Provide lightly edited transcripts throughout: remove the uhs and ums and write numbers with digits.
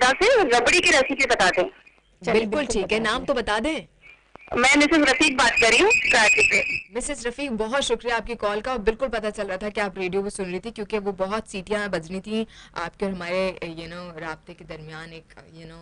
नोएडा से रबड़ी की रेसिपी बता दें। बिल्कुल ठीक है, नाम तो बता दें। मैं मिसेस रफीक बात कर रही हूँ कराची से। मिसेस रफीक, बहुत शुक्रिया आपकी कॉल का। और बिल्कुल पता चल रहा था कि आप रेडियो पे सुन रही थी, क्योंकि वो बहुत सीटियां बज रही थी आपके और हमारे राब्ते के दरमियान। एक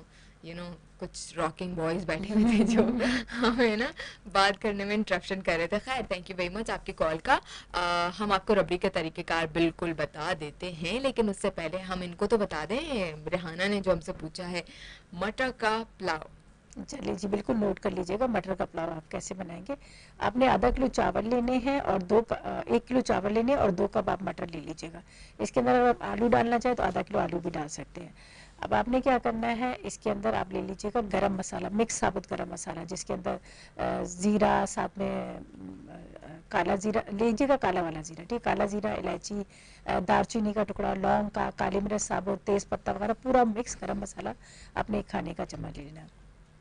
कुछ रॉकिंग बॉयज बैठे हुए थे जो हमें ना बात करने में इंटरप्शन कर रहे थे। खैर, थैंक यू वेरी मच आपकी कॉल का। हम आपको रबड़ी के तरीक़ेकार बिल्कुल बता देते हैं, लेकिन उससे पहले हम इनको तो बता दें। रेहाना ने जो हमसे पूछा है मटर का पुलाव। चलिए जी, बिल्कुल नोट कर लीजिएगा। मटर का पुलाव आप कैसे बनाएंगे। आपने आधा किलो चावल लेने हैं और 1 किलो चावल लेने हैं और 2 कप आप मटर ले लीजिएगा। इसके अंदर अगर आप आलू डालना चाहें तो आधा किलो आलू भी डाल सकते हैं। अब आपने क्या करना है, इसके अंदर आप ले लीजिएगा गरम मसाला, मिक्स साबुत गरम मसाला, जिसके अंदर ज़ीरा, साथ में काला ज़ीरा लीजिएगा, काला वाला ज़ीरा, ठीक, काला ज़ीरा, इलायची, दालचीनी का टुकड़ा, लौंग का, काली मिर्च साबुत, तेज़ पत्ता वगैरह पूरा मिक्स गरम मसाला अपने एक खाने का चम्मच ले लेना है।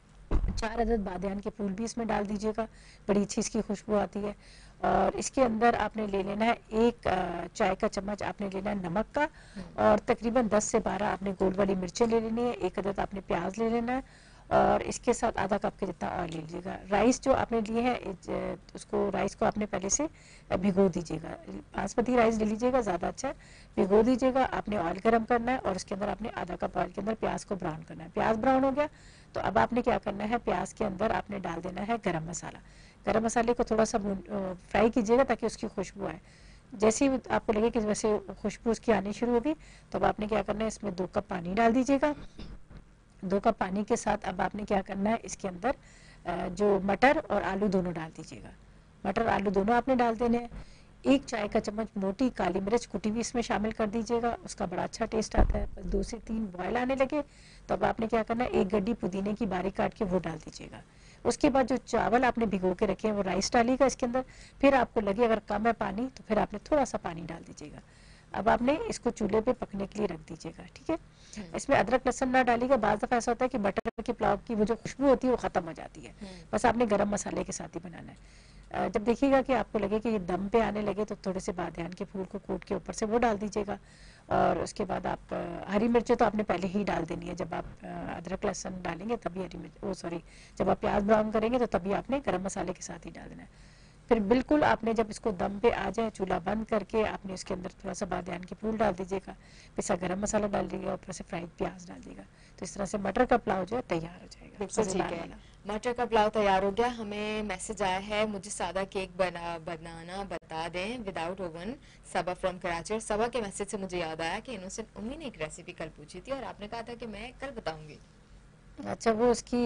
4 अदद बादियान के फूल भी इसमें डाल दीजिएगा, बड़ी अच्छी इसकी खुशबू आती है। और इसके अंदर आपने ले लेना है 1 चाय का चम्मच आपने लेना है नमक का, और तकरीबन 10 से 12 आपने गोल वाली मिर्चें ले लेनी है, 1 अदद आपने प्याज ले लेना है, और इसके साथ आधा कप के जितना ऑयल ले लीजिएगा। राइस जो आपने लिए हैं उसको राइस को आपने पहले से भिगो दीजिएगा। बासमती राइस ले लीजिएगा, ज़्यादा अच्छा है। भिगो दीजिएगा। आपने ऑयल गर्म करना है और उसके अंदर आपने आधा कप ऑयल के अंदर प्याज को ब्राउन करना है। प्याज ब्राउन हो गया तो अब आपने क्या करना है, प्याज के अंदर आपने डाल देना है गरम मसाला। गरम मसाले को थोड़ा सा फ्राई कीजिएगा ताकि उसकी खुशबू आए। जैसे ही आपको लगे कि वैसे खुशबू उसकी आनी शुरू होगी तो अब आपने क्या करना है, इसमें 2 कप पानी डाल दीजिएगा। 2 कप पानी के साथ अब आपने क्या करना है, इसके अंदर जो मटर और आलू दोनों डाल दीजिएगा। मटर आलू दोनों आपने डाल देने हैं। 1 चाय का चम्मच मोटी काली मिर्च कुटी भी इसमें शामिल कर दीजिएगा, उसका बड़ा अच्छा टेस्ट आता है। बस 2 से 3 बॉयल आने लगे तो अब आपने क्या करना है, 1 गड्डी पुदीने की बारीक काट के वो डाल दीजिएगा। उसके बाद जो चावल आपने भिगो के रखे हैं वो राइस डालिएगा इसके अंदर। फिर आपको लगे अगर कम है पानी तो फिर आपने थोड़ा सा पानी डाल दीजिएगा। अब आपने इसको चूल्हे पे पकने के लिए रख दीजिएगा, ठीक है। इसमें अदरक लहसुन ना डालिएगा। बाज़ दफ़ा ऐसा होता है कि मटर के पुलाव की वो जो खुशबू होती है वो ख़त्म हो जाती है। बस आपने गरम मसाले के साथ ही बनाना है। जब देखिएगा कि आपको लगे कि ये दम पे आने लगे तो थोड़े से बादियान के फूल को कूट के ऊपर से वो डाल दीजिएगा। और उसके बाद आप हरी मिर्चें तो आपने पहले ही डाल देनी है। जब आप अदरक लहसुन डालेंगे तभी हरी मिर्च जब आप प्याज ब्राउन करेंगे तो तभी आपने गरम मसाले के साथ ही डाल देना है। फिर बिल्कुल आपने जब इसको दम पे आ जाए चूल्हा बंद करके आपने इसके अंदर थोड़ा सा बादियान के फूल डाल दीजिएगा, पिसा गरम मसाला डाल दीजिएगा, ऊपर से फ्राइड प्याज डाल दीजिएगा। तो इस तरह से मटर का पुलाव जो है तैयार हो जाएगा। बिल्कुल ठीक है, मटर का पुलाव तैयार हो गया। हमें मैसेज आया है, मुझे सादा केक बनाना बता दें without oven, Saba from Karachi. और सबा के मैसेज से मुझे याद आया कि इनोसेंट उम्मी ने एक रेसिपी कल पूछी थी और आपने कहा था कि मैं कल बताऊंगी। अच्छा, वो उसकी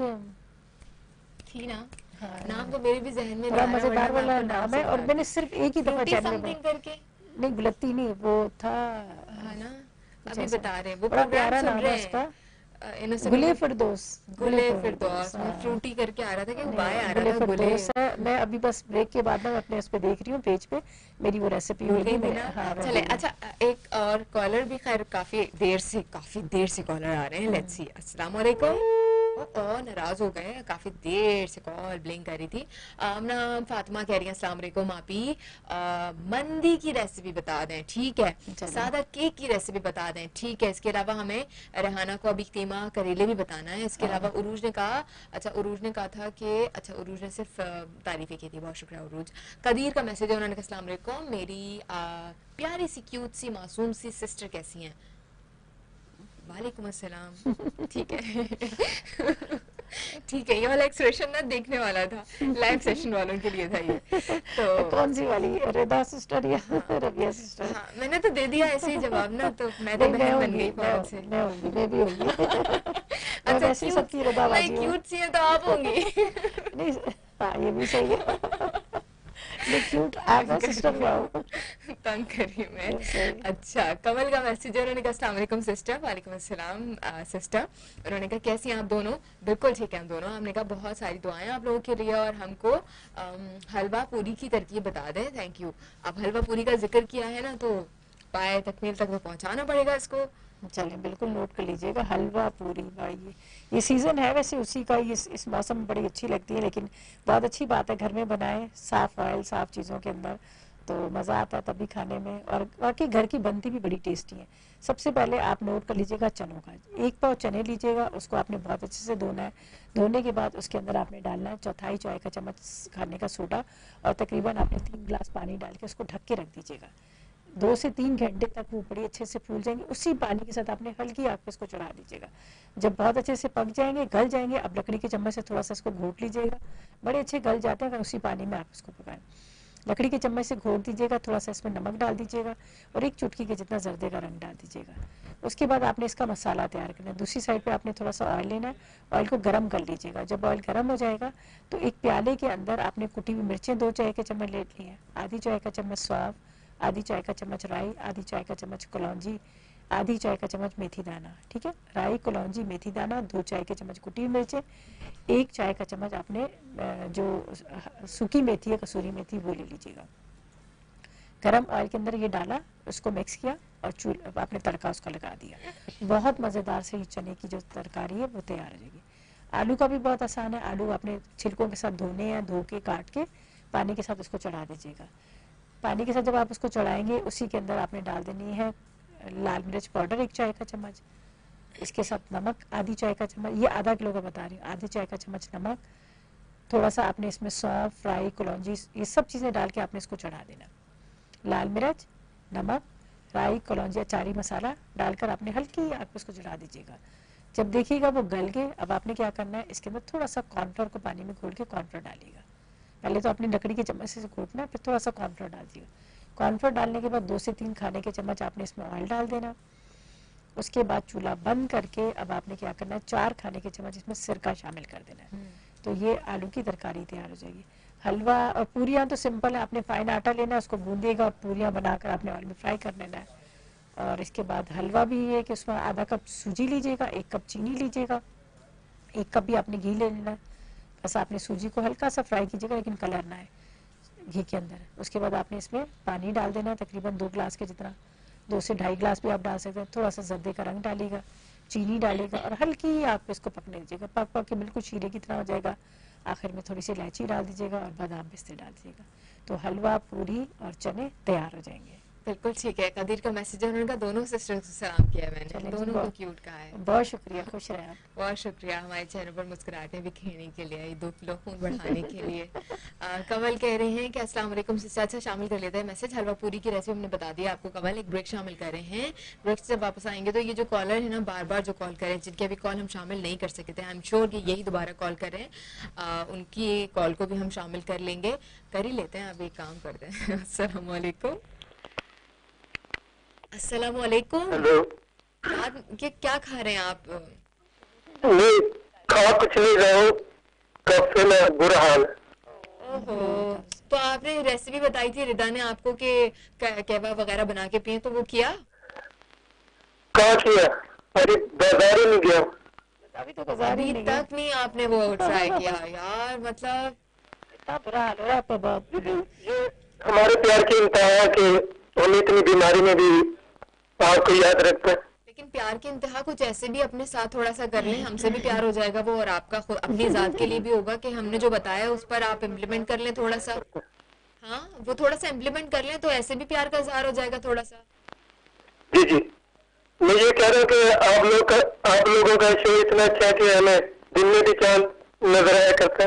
थी ना। हाँ, नाम तो मेरे भी जहन में बड़ा मजेदार वाला नाम है और मैंने सिर्फ एक ही दफा चैनल में करके नहीं, गुलत्ती नहीं, वो था है ना, अभी बता रहे हैं वो बड़ा प्यारा सुन नाम रहे है उसका, हैं। गुले फिरदौस। गुले फिरदौस में फ्रूटी करके आ रहा था कि वो बाय आ रहा था गुले है। मैं अभी बस ब्रेक के बाद में अपने उस पे देख रही हूँ पेज पे, मेरी वो रेसिपी होगी। हाँ, चले। अच्छा, एक और कॉलर भी, खैर काफी देर से कॉलर आ रहे हैं। Let's see. अस्सलाम वालेकुम। नाराज हो गए, काफी देर से कॉल ब्लिंक कर रही थी। नाम फातिमा कह रही है अस्सलाम वालेकुम आपी, मंदी की रेसिपी बता दें, ठीक है। सादा केक की रेसिपी बता दें, ठीक है। इसके अलावा हमें रेहाना को अभी कीमा करेले भी बताना है। इसके अलावा उरूज ने कहा, उरूज ने कहा था कि उरूज ने सिर्फ तारीफें की थी, बहुत शुक्रिया उरूज। कदीर का मैसेज है, उन्होंने कहा अस्सलाम वालेकुम, मेरी प्यारी सी क्यूट सी मासूम सी सिस्टर कैसी हैं। वालेकुम अस्सलाम। ठीक है ठीक है, ये वाला एक्सप्रेशन ना देखने वाला था, लाइव सेशन वालों के लिए था ये। तो कौन सी वाली, रिदा सिस्टर या रबिया सिस्टर? हाँ, मैंने तो दे दिया ऐसे ही जवाब ना, तो मैं तो बहन बन गई फौरन से। मैं भी होंगी। अच्छा, क्यूट सी है तो आप होंगी। नहीं, हाँ, ये भी सही है। क्यूट आप सिस्टर तंग करी मैं। अच्छा, कमल का मैसेज है, उन्होंने कहा अस्सलाम वालेकुम सिस्टर। वालेकुम अस्सलाम सिस्टर। उन्होंने कहा कैसी हैं आप दोनों? बिल्कुल ठीक है हम दोनों। हमने कहा बहुत सारी दुआएं आप लोगों के लिए, और हमको हलवा पूरी की तरकीब बता दें। Thank you. अब हलवा पूरी का जिक्र किया है ना, तो पाए तकमील तक तो पहुंचाना पड़ेगा इसको। चलिए, बिल्कुल नोट कर लीजिएगा, हलवा पूरी। ये सीज़न है वैसे उसी का, इस मौसम में बड़ी अच्छी लगती है, लेकिन बहुत अच्छी बात है घर में बनाएं, साफ़ ऑयल, साफ़ चीज़ों के अंदर, तो मज़ा आता है तभी खाने में, और बाकी घर की बनती भी बड़ी टेस्टी है। सबसे पहले आप नोट कर लीजिएगा चनों का, 1 पाव चने लीजिएगा, उसको आपने बहुत अच्छे से धोना है। धोने के बाद उसके अंदर आपने डालना है 1/4 चाय का चम्मच खाने का सोडा, और तकरीबन आपने 3 गिलास पानी डाल के उसको ढक के रख दीजिएगा। 2 से 3 घंटे तक वो बड़ी अच्छे से फूल जाएंगे। उसी पानी के साथ आपने हल्की आग पे इसको चढ़ा दीजिएगा। जब बहुत अच्छे से पक जाएंगे, गल जाएंगे, अब लकड़ी के चम्मच से थोड़ा सा इसको घोट लीजिएगा। बड़े अच्छे गल जाते हैं अगर उसी पानी में आप इसको पकाएं। लकड़ी के चम्मच से घोट दीजिएगा, थोड़ा सा इसमें नमक डाल दीजिएगा और 1 चुटकी के जितना जर्दे का रंग डाल दीजिएगा। उसके बाद आपने इसका मसाला तैयार करना है। दूसरी साइड पे आपने थोड़ा सा ऑयल लेना है, ऑयल को गर्म कर लीजिएगा। जब ऑयल गर्म हो जाएगा तो एक प्याले के अंदर आपने कुटी हुई मिर्चें 2 चाय के चम्मच ले ली हैं, आधी चाय का चम्मच सौंफ, आधी चाय का चम्मच राई, आधी चाय का चम्मच कलौंजी, आधी चाय का चम्मच मेथी दाना। ठीक है, राई, कलौंजी, मेथी दाना, 2 चाय के चम्मच कुटी हुई मिर्चें, 1 चाय का चम्मच आपने जो सूखी मेथी है, कसूरी मेथी, वो ले लीजिएगा। गरम ऑयल के अंदर ये डाला, उसको मिक्स किया और आपने तड़का उसका लगा दिया। बहुत मज़ेदार से ये चने की जो तरकारी है वो तैयार हो जाएगी। आलू का भी बहुत आसान है। आलू आपने छिलकों के साथ धोने हैं, धो के काट के पानी के साथ उसको चढ़ा दीजिएगा। पानी के साथ जब आप उसको चढ़ाएंगे, उसी के अंदर आपने डाल देनी है लाल मिर्च पाउडर 1 चाय का चम्मच, इसके साथ नमक आधी चाय का चम्मच, ये आधा किलो का बता रही हूँ, आधी चाय का चम्मच नमक, थोड़ा सा आपने इसमें सौंफ, फ्राई, कलौंजी, ये सब चीज़ें डाल के आपने इसको चढ़ा देना। लाल मिर्च, नमक, राई, कलौंजी, अचारी मसाला डालकर आपने हल्की आग पे उसको चढ़ा दीजिएगा। जब देखिएगा वो गल गए, अब आपने क्या करना है, इसके अंदर थोड़ा सा कॉर्नफ्लोर को पानी में घोल के कॉर्नफ्लोर डालिएगा। पहले तो अपनी लकड़ी के चम्मच से घोटना है, फिर थोड़ा सा कॉर्नफ्लोर डाल दिएगा। कॉर्नफ्लोर डालने के बाद 2 से 3 खाने के चम्मच आपने इसमें ऑयल डाल देना। उसके बाद चूल्हा बंद करके अब आपने क्या करना है, 4 खाने के चम्मच इसमें सिरका शामिल कर देना है। तो ये आलू की तरकारी तैयार हो जाएगी। हलवा और पूरियाँ तो सिंपल है, आपने फाइन आटा लेना है, उसको गूंदिएगा और पूरियाँ बनाकर आपने ऑयल में फ्राई कर लेना है। और इसके बाद हलवा भी है कि उसमें आधा कप सूजी लीजिएगा, 1 कप चीनी लीजिएगा, 1 कप भी आपने घी ले लेना है। बस आपने सूजी को हल्का सा फ्राई कीजिएगा, लेकिन कलर ना है घी के अंदर। उसके बाद आपने इसमें पानी डाल देना है, तकरीबन 2 गिलास के जितना, 2 से 2.5 गिलास भी आप डाल सकते हैं। थोड़ा सा जर्दे का रंग डालिएगा, चीनी डालेगा और हल्की आग पे इसको पकने दीजिएगा। पक पक के बिल्कुल शीरे की तरह हो जाएगा। आखिर में थोड़ी सी इलायची डाल दीजिएगा और बादाम पिस्ते डाल दीजिएगा, तो हलवा, पूरी और चने तैयार हो जाएंगे। बिल्कुल ठीक है। कदीर का मैसेज है, उन्होंने कहा दोनों सिस्टर्स को सलाम किया है मैंने, चलें जी, दोनों को क्यूट कहा है। बहुत शुक्रिया, खुश रहें आप। बहुत शुक्रिया हमारे चैनल पर मुस्कुराहटें बिखेरने के लिए, ये 2 किलो खून बढ़ाने के लिए। कमल कह रहे हैं कि अस्सलाम वालेकुम सिस्टर, अच्छा शामिल कर लेते हैं मैसेज। हलवा पूरी की रेसिपी हमने बता दी आपको कमल, एक ब्रेक शामिल कर रहे हैं। ब्रेक से जब वापस आएंगे तो ये जो कॉलर है ना, बार बार जो कॉल करें, जिनके अभी कॉल हम शामिल नहीं कर सके थे, आई एम श्योर कि यही दोबारा कॉल करें, उनकी कॉल को भी हम शामिल कर लेंगे। कर ही लेते हैं, अब एक काम करते हैं। अस्सलाम वालेकुम। अस्सलाम वालेकुम। हेलो। रात के क्या खा रहे हैं आप? नहीं, खा कुछ नहीं रहा हूँ, कफ में बुरा हाल। ओहो, तो आपने रेसिपी बताई थी रिदा ने आपको कि कहवा वगैरह बना के पिए, तो वो किया? कहाँ किया? अरे बाजार ही नहीं गया। अभी तो बाजार ही अभी नहीं तक नहीं आपने वो ट्राई किया यार, मतलब इतना बुरा हाल हो रहा है आपका बाप। ये हमारे प्यार की इंतहा है कि हम इतनी बीमारी में भी आपको याद रखते हैं। लेकिन प्यार की इंतहा कुछ ऐसे भी अपने साथ थोड़ा सा कर लें, हमसे भी प्यार हो जाएगा वो, और आपका अपनी जात के लिए भी होगा कि हमने जो बताया उस पर आप इम्प्लीमेंट कर लें थोड़ा सा। हाँ, वो थोड़ा सा इम्प्लीमेंट कर लें तो ऐसे भी प्यार का इजहार हो जाएगा थोड़ा सा। जी जी, मैं ये कह रहा हूँ कि आप लोगों का शो इतना अच्छा है कि हमें दिन में भी चांद नजर आया करता।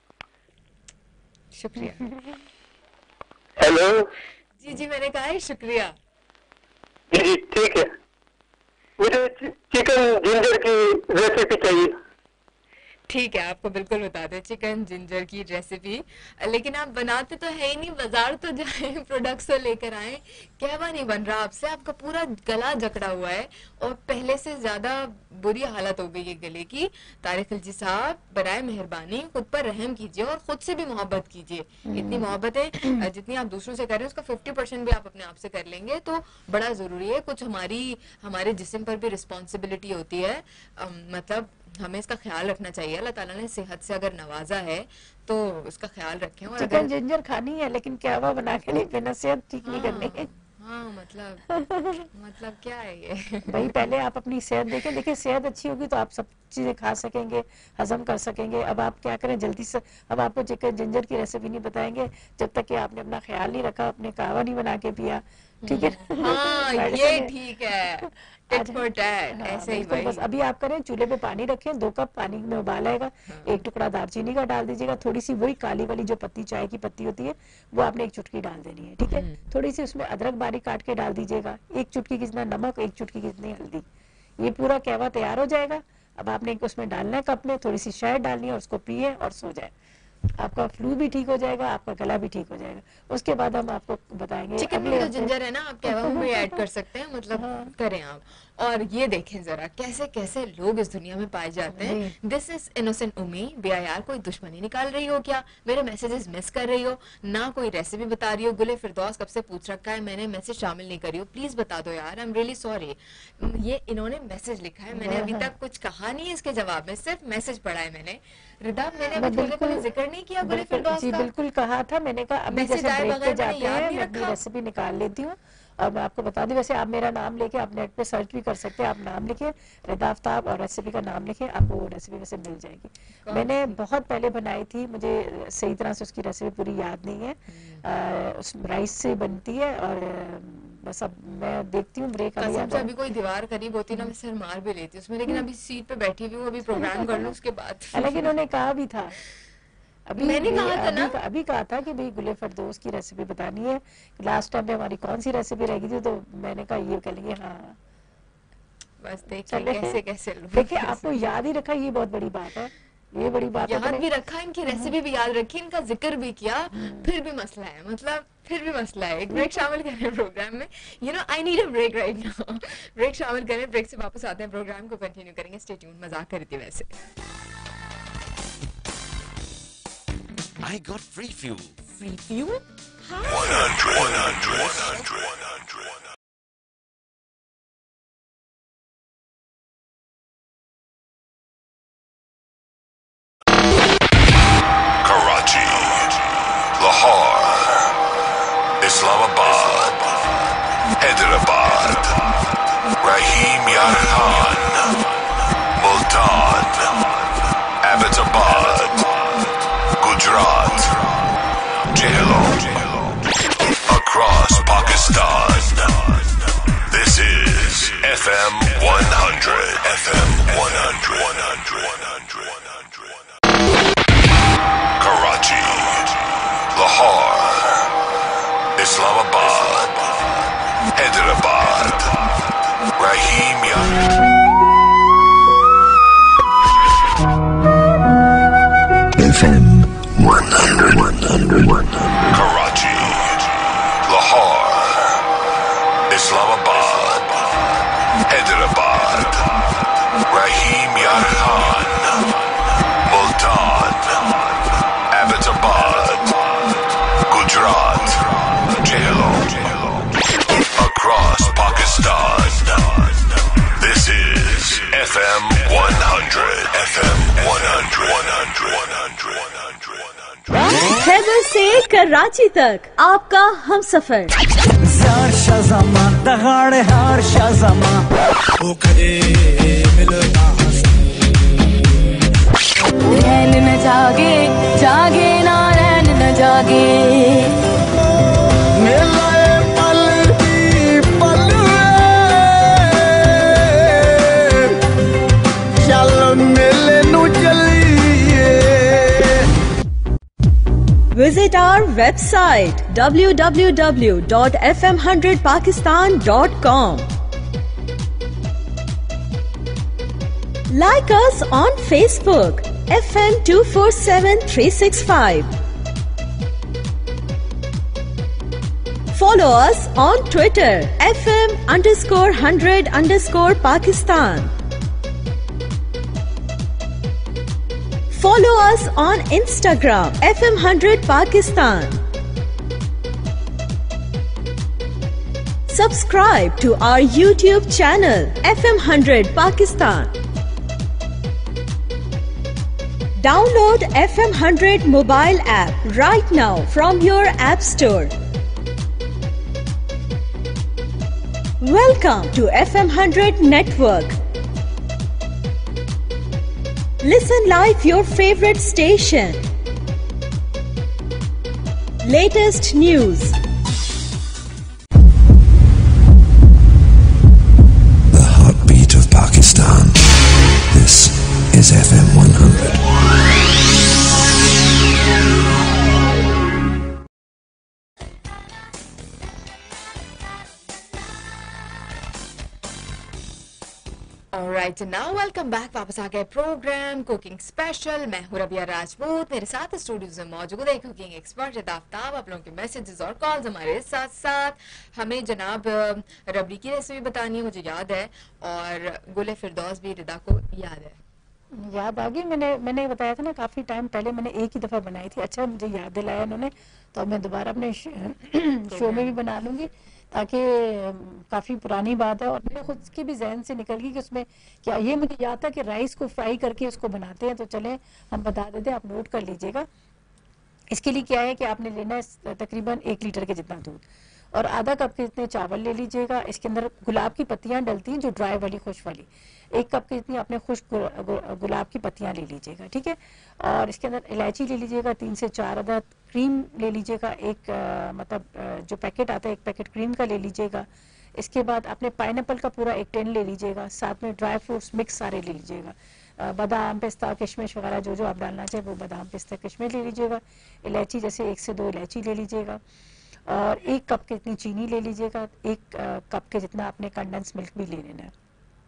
शुक्रिया। हेलो। जी जी, मैंने कहा है शुक्रिया। जी जी ठीक है, मुझे चिकन जिंजर की रेसिपी चाहिए। ठीक है, आपको बिल्कुल बता दें चिकन जिंजर की रेसिपी। लेकिन आप बनाते तो है ही नहीं, बाजार तो जाए, प्रोडक्ट्स तो लेकर आए, कहवा नहीं बन रहा आपसे, आपका पूरा गला जकड़ा हुआ है और पहले से ज्यादा बुरी हालत हो गई है गले की। तारिक खिलजी साहब, बराए मेहरबानी खुद पर रहम कीजिए और खुद से भी मोहब्बत कीजिए। इतनी मोहब्बत है जितनी आप दूसरों से कर रहे हैं, उसका 50% भी आप अपने आप से कर लेंगे तो बड़ा जरूरी है। कुछ हमारे जिस्म पर भी रिस्पॉन्सिबिलिटी होती है, मतलब हमें इसका ख्याल रखना चाहिए। अल्लाह ताला ने सेहत से अगर नवाजा है तो उसका ख्याल रखें। और चिकन अगर जिंजर खानी है, लेकिन कहवा बना के नहीं पीना, सेहत ठीक नहीं करनी है। हाँ, मतलब क्या है ये? भाई पहले आप अपनी सेहत देखें, देखिए सेहत अच्छी होगी तो आप सब चीज़ें खा सकेंगे, हजम कर सकेंगे। अब आप क्या करें जल्दी से, अब आपको चिकन जिंजर की रेसिपी नहीं बताएंगे जब तक कि आपने अपना ख्याल नहीं रखा, अपने कहवा नहीं बना के पिया, ठीक है। हाँ ये ठीक है, टिट फॉर टैट, हाँ, ऐसे ही बिल्कुल। भाई। बस अभी आप करें, चूल्हे पे पानी रखें, 2 कप पानी में उबाल आएगा, 1 टुकड़ा दालचीनी का डाल दीजिएगा, थोड़ी सी वही काली वाली जो पत्ती, चाय की पत्ती होती है, वो आपने 1 चुटकी डाल देनी है, ठीक है। थोड़ी सी उसमें अदरक बारीक काट के डाल दीजिएगा, 1 चुटकी कितना नमक, 1 चुटकी कितनी हल्दी। ये पूरा कहवा तैयार हो जाएगा। अब आपने उसमें डालना है कप में, थोड़ी सी शहद डालनी है और उसको पिए और सो जाए। आपका फ्लू भी ठीक हो जाएगा, आपका गला भी ठीक हो जाएगा। उसके बाद हम आपको बताएंगे चिकन में जो जिंजर है ना, आप कहवा में भी ऐड कर सकते हैं, मतलब करें आप। और ये देखें जरा कैसे कैसे लोग इस दुनिया में पाए जाते हैं। This is innocent Umi. Biya यार कोई दुश्मनी निकाल रही हो क्या? मेरे मैसेजेस मिस कर रही हो ना? कोई रेसिपी बता रही हो? गुले फिरदौस कब से पूछ रखा है, मैंने मैसेज शामिल नहीं करी हो, प्लीज बता दो यार, आई एम रियली सॉरी। ये इन्होंने मैसेज लिखा है, मैंने अभी तक कुछ कहा नहीं है इसके जवाब में, सिर्फ मैसेज पढ़ा है मैंने। रिदा मैंने अभी थोड़े पहले जिक्र नहीं किया गुले फिरदौस जी का? बिल्कुल कहा था मैंने, कहा अभी मैसेज जैसे आए ब्रेक बगैर पे मैंने जाते याद हैं, नहीं मैं अपनी रखा। रेसिपी निकाल लेती हूँ और मैं आपको बता दूं। वैसे आप मेरा नाम लेके आप नेट पे सर्च भी कर सकते हैं, आप नाम लिखे रिदा आफ्ताब और रेसिपी का नाम लिखे, आपको वो रेसिपी वैसे मिल जाएगी। मैंने बहुत पहले बनाई थी, मुझे सही तरह से उसकी रेसिपी पूरी याद नहीं है। उस राइस से बनती है और बस अब मैं देखती हूँ ब्रेक अभी कसम से अभी कोई दीवार करीब होती ना, मैं सर मार भी लेती उसमें, लेकिन अभी सीट पे बैठी हुई हूँ, अभी प्रोग्राम कर लूँ उसके बाद। हालांकि इन्होंने कहा भी था, अभी मैंने कहा था ना? अभी कहा था कि भाई गुले फरदौस की रेसिपी बतानी है। लास्ट टाइम पे हमारी कौन सी रेसिपी रह गई थी, तो मैंने कहा ये कहेंगे हाँ। बस देखिए चले। कैसे कैसे लोग देखिए आपको याद ही रखा, ये बहुत बड़ी बात है, ये बड़ी बात है। याद भी रखा, इनकी रेसिपी भी याद रखी, इनका जिक्र भी किया, फिर भी मसला है, मतलब फिर भी मसला है। एक ब्रेक शामिल करें प्रोग्राम में, you know I need a break right now. Break शामिल करें, ब्रेक से वापस आते हैं, प्रोग्राम को कंटिन्यू करेंगे। स्टे ट्यून, मजाक कर रही थी वैसे। I got free fuel. Free fuel? 100. Karachi, Lahore, Islamabad, Hyderabad, Rahim Yar Khan, Multan, Abbottabad, Gujarat, Jhelum, across Pakistan. This is FM 100. FM 100. Karachi, Lahore, Islamabad, Hyderabad, Rahim Yar. FM 100. Karachi, Lahore, Islamabad, Hyderabad, Rahim Yar Khan, Multan, Abbottabad, Gujarat, Jhelum, across Pakistan. This is FM 100. FM 100. Haider से कराची तक आपका हम सफर। रैन न जागे जागे ना रैन न जागे Visit our website www.fm100pakistan.com. Like us on Facebook FM 247365. Follow us on Twitter FM_100_Pakistan. Follow us on Instagram FM100 Pakistan. Subscribe to our YouTube channel FM100 Pakistan. Download FM100 mobile app right now from your app store. Welcome to FM100 Network. Listen live your favorite station. Latest news. The heartbeat of Pakistan. This is FM 100. Alright, now welcome back. वापस आ गए programme cooking special. मैं हूँ रबिया राजपूत। मेरे साथ studio में मौजूद है cooking expert Aftab. आप लोगों के मैसेजेस और कॉल्स हमारे साथ साथ हमें जनाब रबड़ी की रेसिपी बतानी है, मुझे याद है, और गुले फिरदौस भी रिदा को याद है। याद आ गई। मैंने बताया था ना, काफी टाइम पहले मैंने एक ही दफा बनाई थी। अच्छा मुझे याद दिलाया उन्होंने, तो मैं दोबारा अपने शो में भी बना लूंगी, ताकि काफी पुरानी बात है और मेरे खुद की भी जहन से निकल गई कि उसमें क्या। ये मुझे याद था कि राइस को फ्राई करके उसको बनाते हैं, तो चले हम बता देते हैं, आप नोट कर लीजिएगा। इसके लिए क्या है कि आपने लेना है तकरीबन 1 लीटर के जितना दूध और आधा कप के जितने चावल ले लीजिएगा। इसके अंदर गुलाब की पत्तियां डलती हैं, जो ड्राई वाली खुश वाली, 1 कप के जितनी आपने खुश गुलाब की पत्तियां ले लीजिएगा, ठीक है। और इसके अंदर इलायची ले लीजिएगा 3 से 4 अदद, क्रीम ले लीजिएगा मतलब जो पैकेट आता है 1 पैकेट क्रीम का ले लीजिएगा। इसके बाद आपने पाइनएप्पल का पूरा 1 टिन ले लीजिएगा, साथ में ड्राई फ्रूट्स मिक्स सारे ले लीजिएगा, बादाम पिस्ता किशमिश वगैरह जो जो आप डालना चाहे वो बादाम पिस्ता किशमिश ले लीजिएगा। इलायची जैसे 1 से 2 इलायची ले लीजिएगा और 1 कप के जितनी चीनी ले लीजिएगा। 1 कप के जितना आपने कंडेंस मिल्क भी ले लेना है।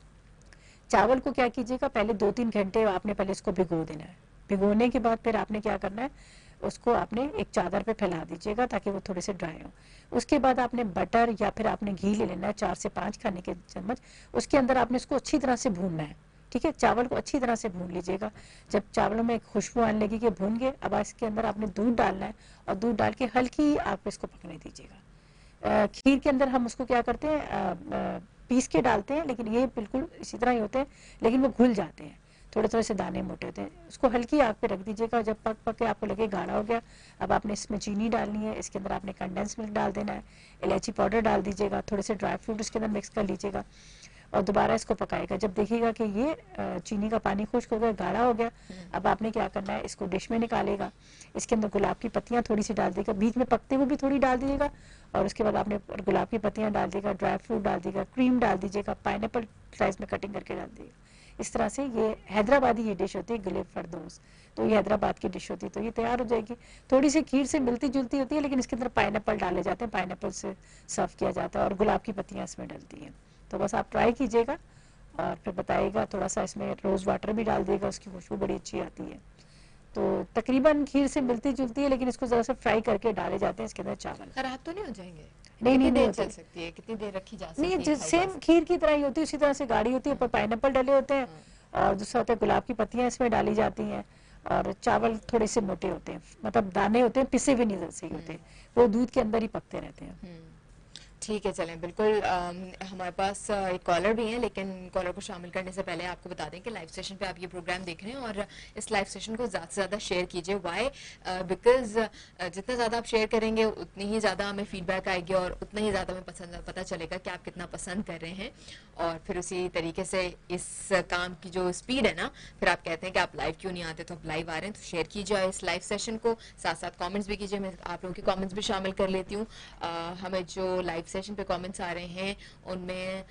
चावल को क्या कीजिएगा, पहले 2-3 घंटे आपने पहले इसको भिगो देना है। भिगोने के बाद फिर आपने क्या करना है, उसको आपने एक चादर पे फैला दीजिएगा ताकि वो थोड़े से ड्राई हो। उसके बाद आपने बटर या फिर आपने घी ले लेना है 4 से 5 खाने के चम्मच। उसके अंदर आपने इसको अच्छी तरह से भूनना है, ठीक है। चावल को अच्छी तरह से भून लीजिएगा। जब चावलों में खुशबू आने लगेगी कि भून गए, अब इसके अंदर आपने दूध डालना है और दूध डाल के हल्की आप इसको पकने दीजिएगा। खीर के अंदर हम उसको क्या करते हैं, पीस के डालते हैं, लेकिन ये बिल्कुल इसी तरह ही होते हैं, लेकिन वो घुल जाते हैं, थोड़े थोड़े से दाने मोटे होते हैं। उसको हल्की आग पे रख दीजिएगा। जब पक पक के आपको लगे गाढ़ा हो गया, अब आपने इसमें चीनी डालनी है। इसके अंदर आपने कंडेंस मिल्क डाल देना है, इलायची पाउडर डाल दीजिएगा, थोड़े से ड्राई फ्रूट इसके अंदर मिक्स कर लीजिएगा और दोबारा इसको पकाएगा। जब देखिएगा कि ये चीनी का पानी खुश्क हो गया, गाढ़ा हो गया, अब आपने क्या करना है, इसको डिश में निकालेगा। इसके अंदर गुलाब की पत्तियां थोड़ी सी डाल देगा, बीच में पकते हुए भी थोड़ी डाल दीजिएगा और उसके बाद आपने गुलाब की पत्तियां डाल देगा, ड्राई फ्रूट डाल देगा, क्रीम डाल दीजिएगा, पाइनएप्पल स्लाइस में कटिंग करके डाल देगा। इस तरह से ये हैदराबादी ये डिश होती है गुले फरदौस, तो ये हैदराबाद की डिश होती है, तो ये तैयार हो जाएगी। थोड़ी सी खीर से मिलती जुलती होती है, लेकिन इसके अंदर पाइनएप्पल डाले जाते हैं, पाइनएप्पल से सर्व किया जाता है और गुलाब की पत्तियां इसमें डलती हैं। तो बस आप ट्राई कीजिएगा और फिर बताइएगा। थोड़ा सा इसमें रोज वाटर भी डाल देगा, उसकी खुशबू बड़ी अच्छी आती है। तो तकरीबन खीर से मिलती जुलती है, लेकिन इसको जरा सा फ्राई करके डाले जाते हैं इसके अंदर चावल। खराब तो नहीं हो जाएंगे? नहीं कितनी देर होते। चल सकती है, कितनी देर रखी जा सकती है? नहीं, सेम खीर की तरह ही होती है, उसी तरह से गाढ़ी होती है, ऊपर पाइनएप्पल डले होते हैं और दूसरा होता है गुलाब की पत्तियां इसमें डाली जाती हैं और चावल थोड़े से मोटे होते हैं, मतलब दाने होते हैं, पिसे हुए नहीं सही होते, वो दूध के अंदर ही पकते रहते हैं। ठीक है, चलें बिल्कुल। हमारे पास एक कॉलर भी है, लेकिन कॉलर को शामिल करने से पहले आपको बता दें कि लाइव सेशन पे आप ये प्रोग्राम देख रहे हैं और इस लाइव सेशन को ज़्यादा से ज़्यादा शेयर कीजिए। वाई? बिकॉज जितना ज़्यादा आप शेयर करेंगे उतनी ही ज़्यादा हमें फीडबैक आएगी और उतना ही ज़्यादा हमें पता चलेगा कि आप कितना पसंद कर रहे हैं, और फिर उसी तरीके से इस काम की जो स्पीड है ना, फिर आप कहते हैं कि आप लाइव क्यों नहीं आते, तो आप लाइव आ रहे हैं तो शेयर कीजिए इस लाइव सेशन को, साथ साथ कमेंट्स भी कीजिए। मैं आप लोगों के कमेंट्स भी शामिल कर लेती हूँ। हमें जो लाइव सेशन पे कमेंट्स आ रहे हैं उनमें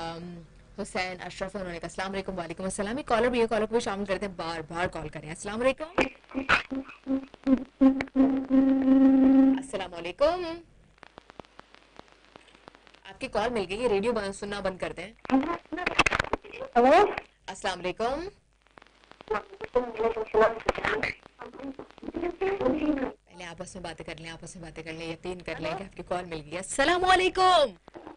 हुसैन अशरफ, उन्होंने कहा अस्सलाम वालेकुम। वालेकुम अस्सलाम। एक कॉलर भी है, कॉलर को भी शामिल करते हैं, बार बार कॉल करें। अस्सलाम वालेकुम। अस्सलाम वालेकुम। आपकी कॉल मिल गई है, रेडियो सुनना बंद कर दें। हेलो, अस्सलाम वालेकुम। पहले आपस में बातें कर लें, आपस में बातें कर लें, यकीन कर लें कि आपकी कॉल मिल गई है। अस्सलाम वालेकुम।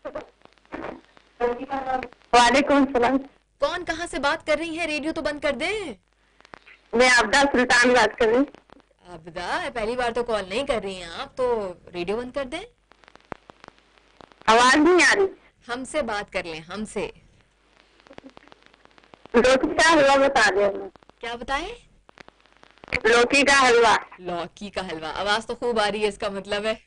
वालेकुम सलाम। कौन कहाँ से बात कर रही है? रेडियो तो बंद कर दें। मैं आबदा सुल्तान बात कर रही हूँ। आबदा, पहली बार तो कॉल नहीं कर रही हैं आप, तो रेडियो बंद कर दें। आवाज नहीं आ रही। हमसे बात कर लें, हमसे। लौकी का हलवा बता दे। क्या बताएं? लौकी का हलवा। लौकी का हलवा। आवाज तो खूब आ रही है, इसका मतलब है।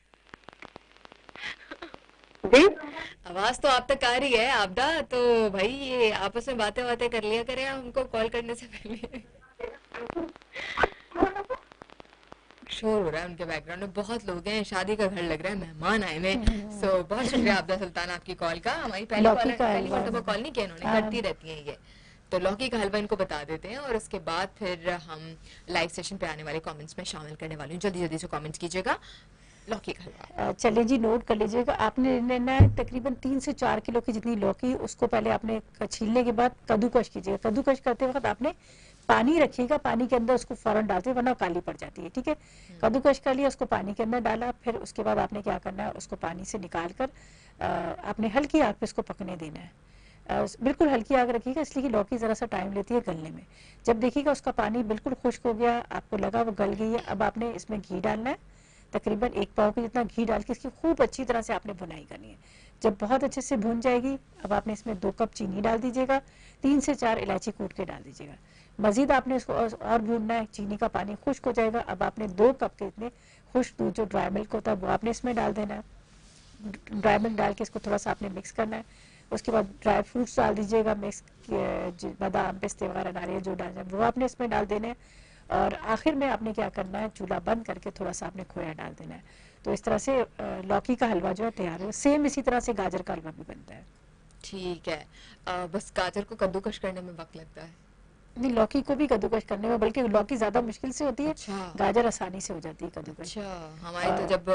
जी, आवाज तो आप तक आ रही है आबदा, तो भाई ये आपस में बातें कर लिया करें हमको कॉल करने से पहले। शोर हो रहा है उनके बैकग्राउंड में, बहुत लोग हैं, शादी का घर लग रहा है, मेहमान आए में। सो बहुत शुक्रिया आबदा सुल्तान आपकी कॉल का। हमारी पहली मरतबा कॉल नहीं किया इन्होंने, करती रहती हैं ये। तो लौकी का हलवा इनको बता देते हैं और उसके बाद फिर हम लाइव सेशन पे आने वाले कमेंट्स में शामिल करने वाली हूँ। जल्दी जल्दी से कमेंट्स कीजिएगा। लौकी का हलवा चलिए जी, नोट कर लीजिएगा। आपने लेना है तकरीबन 3 से 4 किलो की जितनी लौकी, उसको पहले आपने छीलने के बाद कद्दूकश कीजिएगा। कद्दूकश करते वक्त आपने पानी रखिएगा, पानी के अंदर उसको फौरन डालते वरना काली पड़ जाती है, ठीक है। कद्दूकश कर लिया, उसको पानी के अंदर डाला, फिर उसके बाद आपने क्या करना है, उसको पानी से निकाल कर आपने हल्की आग पे उसको पकने देना है। बिल्कुल हल्की आग रखिएगा, इसलिए कि लौकी ज़रा सा टाइम लेती है गलने में। जब देखिएगा उसका पानी बिल्कुल खुश्क हो गया, आपको लगा वो गल गई है, अब आपने इसमें घी डालना है। तकरीबन 1 पाव के जितना घी डाल के इसकी खूब अच्छी तरह से आपने भुनाई करनी है। जब बहुत अच्छे से भुन जाएगी, अब आपने इसमें 2 कप चीनी डाल दीजिएगा, 3 से 4 इलायची कूट के डाल दीजिएगा। मजीद आपने इसको और भूनना है, चीनी का पानी खुश्क हो जाएगा। अब आपने 2 कप के इतने खुश्क दूध जो ड्राई मिल्क होता है वो आपने इसमें डाल देना है। ड्राई मिल्क डाल के इसको थोड़ा सा आपने मिक्स करना है। उसके बाद ड्राई फ्रूट्स डाल दीजिएगा, मिक्स बादाम पिस्ते वगैरह नारियल जो डालना है वो आपने इसमें डाल देने हैं। और आखिर में आपने क्या करना है, चूल्हा बंद करके थोड़ा सा आपने खोया डाल देना है। तो इस तरह से लौकी का हलवा जो है तैयार है। सेम इसी तरह से गाजर का हलवा भी बनता है। ठीक है। बस गाजर को कद्दूकश करने में वक्त लगता है? नहीं, लौकी को भी कद्दूकश करने में, बल्कि लौकी ज्यादा मुश्किल से होती है। अच्छा। गाजर आसानी से हो जाती है कद्दूकश। अच्छा, हमारे तो जब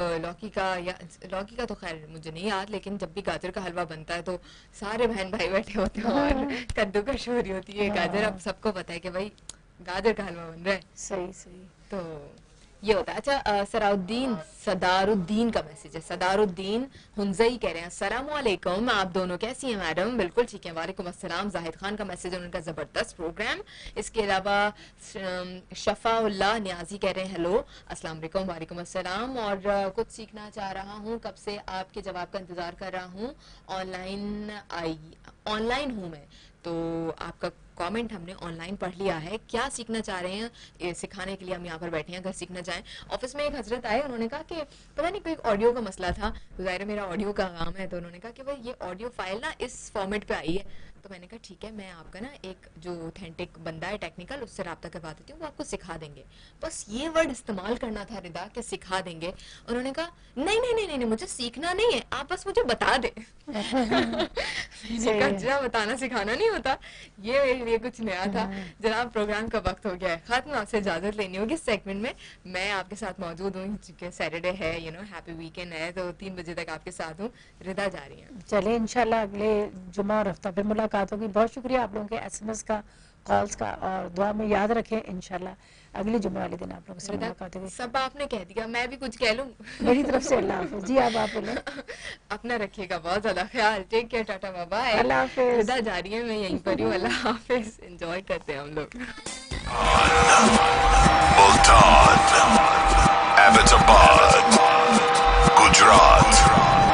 लौकी का तो खैर मुझे नहीं याद, लेकिन जब भी गाजर का हलवा बनता है तो सारे बहन भाई बैठे होते हैं और कद्दूकश हो रही होती है गाजर। अब सबको पता है कि भाई गाजर का हलवा बन रहा है। सही सही। तो ये होता है। अच्छा, सदारुद्दीन का मैसेज है। सदारुद्दीन हुंजई कह रहे हैं अस्सलाम वालेकुम, आप दोनों कैसी हैं मैडम? बिल्कुल ठीक है, वालेकुम अस्सलाम। जाहिद खान का मैसेज है, उनका जबरदस्त प्रोग्राम। इसके अलावा शफाउल्लाह न्याजी कह रहे हैं हेलो, अस्सलाम वालेकुम। वालेकुम अस्सलाम। और कुछ सीखना चाह रहा हूँ, कब से आपके जवाब का इंतजार कर रहा हूँ। ऑनलाइन हूँ मैं। तो आपका कमेंट हमने ऑनलाइन पढ़ लिया है। क्या सीखना चाह रहे हैं, ये सिखाने के लिए हम यहाँ पर बैठे हैं, अगर सीखना चाहें। ऑफिस में एक हजरत आए, उन्होंने कहा कि पता नहीं कोई ऑडियो का मसला था, तो ज़ाहिर मेरा ऑडियो का काम है, तो उन्होंने कहा कि भाई ये ऑडियो फाइल ना इस फॉर्मेट पे आई है। तो मैंने कहा ठीक है, मैं आपका ना एक जो ऑथेंटिक बंदा है टेक्निकल, उससे रब्ता करवा देती हूँ, वो आपको सिखा देंगे। बस ये वर्ड इस्तेमाल करना था रिदा कि सिखा देंगे। उन्होंने कहा नहीं नहीं नहीं नहीं, मुझे सीखना नहीं है, आप बस मुझे बता दे। बताना सिखाना नहीं होता। ये मेरे लिए कुछ नया था। जनाब, प्रोग्राम का वक्त हो गया है खत्म, आपसे इजाजत लेनी होगी इस सेगमेंट में। मैं आपके साथ मौजूद हूँ क्योंकि सैटरडे है, हैप्पी वीकेंड है, तो 3 बजे तक आपके साथ हूँ। रिदा जा रही है। चले इंशाल्लाह अगले जुमा और हफ्ता फिर मुलाकात होगी। बहुत शुक्रिया आप लोगों के SMS का, कॉल्स का, और दुआ में याद रखें इंशाल्लाह अगले जुमे वाले दिन आप लोगों से मुलाकात होगी। सब आपने कह दिया, मैं भी कुछ कह लूं? मेरी तरफ से अल्लाह हाफिज। जी आप बोलें। अपना रखिएगा बहुत ज्यादा ख्याल। Take care, tata bye bye. अल्लाह हाफिज। रिदा जा रही है, मैं यहीं पर हूँ। अल्लाह हाफिज। एंजॉय करते हैं हम लोग। Multan, Abbottabad, Gujarat,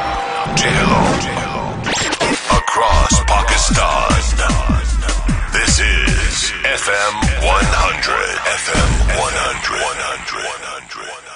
across Pakistan. This is FM 100. FM 100.